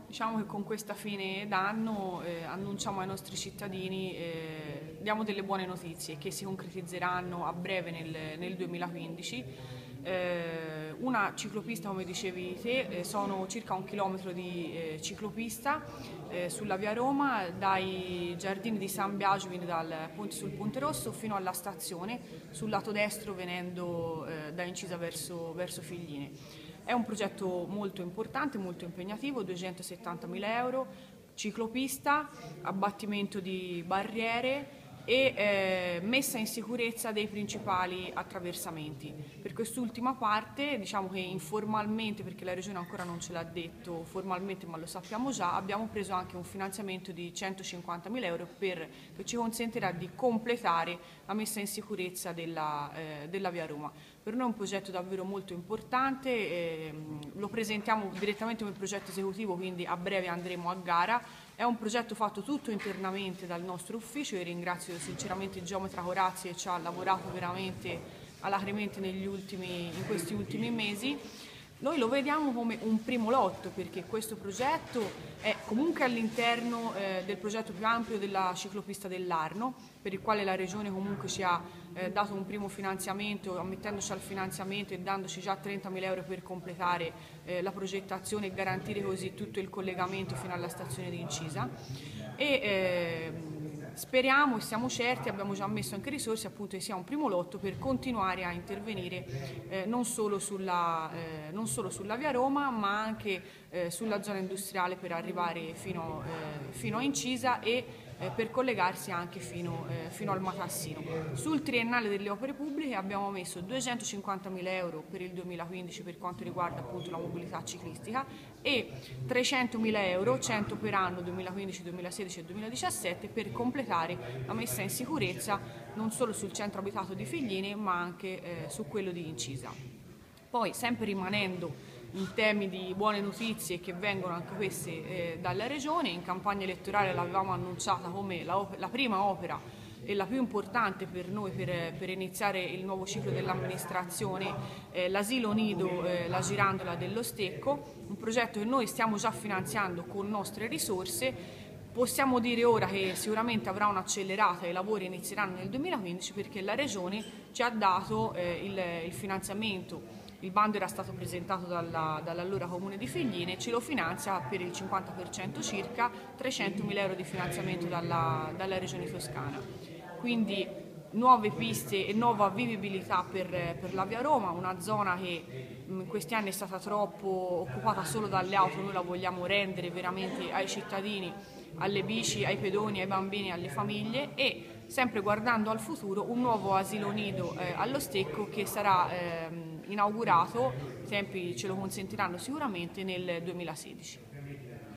Diciamo che con questa fine d'anno annunciamo ai nostri cittadini, diamo delle buone notizie che si concretizzeranno a breve nel 2015. Una ciclopista, come dicevi te, sono circa 1 chilometro di ciclopista sulla via Roma, dai giardini di San Biagio, quindi sul Ponte Rosso, fino alla stazione, sul lato destro venendo da Incisa verso Figline. È un progetto molto importante, molto impegnativo, 270.000 euro, ciclopista, abbattimento di barriere e messa in sicurezza dei principali attraversamenti. Per quest'ultima parte, diciamo che informalmente, perché la Regione ancora non ce l'ha detto formalmente ma lo sappiamo già, abbiamo preso anche un finanziamento di 150.000 euro che ci consentirà di completare la messa in sicurezza della via Roma. Per noi è un progetto davvero molto importante, lo presentiamo direttamente come progetto esecutivo, quindi a breve andremo a gara. È un progetto fatto tutto internamente dal nostro ufficio e ringrazio sinceramente il geometra Corazzi che ci ha lavorato veramente alacremente in questi ultimi mesi. Noi lo vediamo come un primo lotto perché questo progetto è comunque all'interno del progetto più ampio della ciclopista dell'Arno, per il quale la Regione comunque ci ha dato un primo finanziamento, ammettendoci al finanziamento e dandoci già 30.000 euro per completare la progettazione e garantire così tutto il collegamento fino alla stazione di Incisa. Speriamo e siamo certi, abbiamo già messo anche risorse appunto che sia un primo lotto per continuare a intervenire non solo sulla via Roma ma anche sulla zona industriale per arrivare fino a Incisa e per collegarsi anche fino al Matassino. Sul triennale delle opere pubbliche abbiamo messo 250.000 euro per il 2015 per quanto riguarda appunto la mobilità ciclistica e 300.000 euro, 100 per anno 2015, 2016 e 2017 per completare la messa in sicurezza non solo sul centro abitato di Figline ma anche su quello di Incisa. Poi sempre rimanendo in temi di buone notizie che vengono anche queste dalla Regione, in campagna elettorale l'avevamo annunciata come la prima opera e la più importante per noi per iniziare il nuovo ciclo dell'amministrazione, l'asilo nido, la girandola dello Stecco, un progetto che noi stiamo già finanziando con nostre risorse. Possiamo dire ora che sicuramente avrà un'accelerata e i lavori inizieranno nel 2015 perché la Regione ci ha dato il finanziamento. Il bando era stato presentato dall'allora Comune di Figline, ce lo finanzia per il 50% circa, 300.000 euro di finanziamento dalla Regione Toscana. Quindi nuove piste e nuova vivibilità per la via Roma, una zona che in questi anni è stata troppo occupata solo dalle auto, noi la vogliamo rendere veramente ai cittadini, alle bici, ai pedoni, ai bambini, alle famiglie e sempre guardando al futuro un nuovo asilo nido allo Stecco che sarà inaugurato, i tempi ce lo consentiranno sicuramente nel 2016.